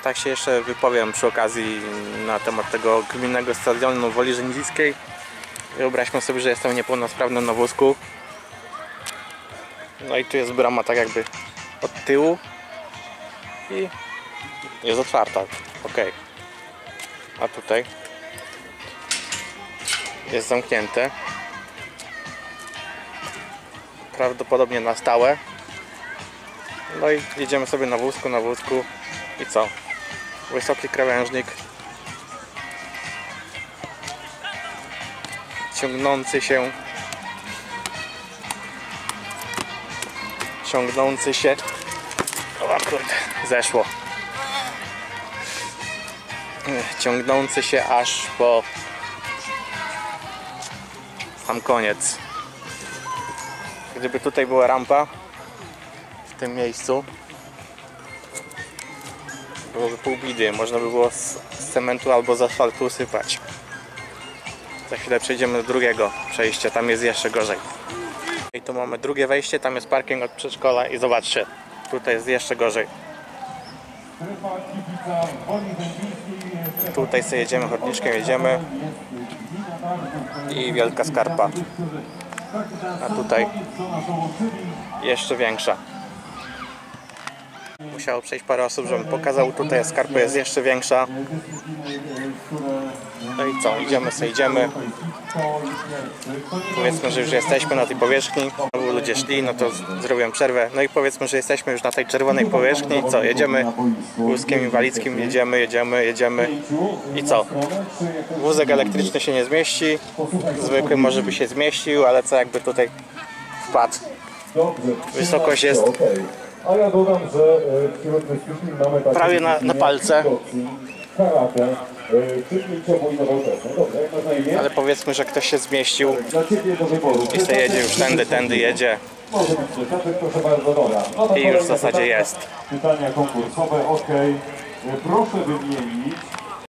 Tak się jeszcze wypowiem przy okazji na temat tego gminnego stadionu Woli Rzędziskiej. Wyobraźmy sobie, że jestem niepełnosprawny na wózku. No i tu jest brama tak jakby od tyłu i jest otwarta. Ok. A tutaj jest zamknięte. Prawdopodobnie na stałe. No i jedziemy sobie na wózku i co? Wysoki krawężnik ciągnący o kurde, zeszło, ciągnący się aż po sam koniec. Gdyby tutaj była rampa w tym miejscu, byłoby pół bidy, można by było z cementu albo z asfaltu usypać. Za chwilę przejdziemy do drugiego przejścia, tam jest jeszcze gorzej. I tu mamy drugie wejście, tam jest parking od przedszkola i zobaczcie, tutaj jest jeszcze gorzej. Tutaj sobie jedziemy chodniczkiem, jedziemy i wielka skarpa. A tutaj jeszcze większa. Musiało przejść parę osób, żebym pokazał. Tutaj skarpa jest jeszcze większa. No i co? Idziemy. Powiedzmy, że już jesteśmy na tej powierzchni. Ludzie szli, no to zrobiłem przerwę. No i powiedzmy, że jesteśmy już na tej czerwonej powierzchni. Co? Jedziemy wózkiem inwalidzkim, jedziemy. I co? Wózek elektryczny się nie zmieści. Zwykły może by się zmieścił, ale co jakby tutaj wpadł? Wysokość jest a ja dodam, że wśród dyscyplin mamy takie prawie na palce. Karate, przyjęciowo i nowoczesne. Dobrze, jak masz na imię? Ale powiedzmy, że ktoś się zmieścił Dla Ciebie do wyboru. i sobie jedzie już tędy jedzie. Może być przyczepek, proszę bardzo, dobra. No to I już w zasadzie jest. Pytania konkursowe, ok. Proszę wymienić